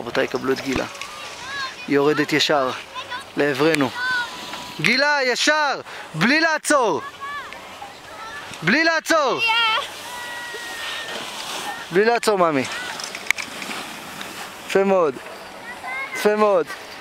רבותיי, קבלו את גילה. היא יורדת ישר לעברנו. גילה, ישר! בלי לעצור! בלי לעצור! בלי לעצור, מאמי. יפה מאוד. יפה מאוד.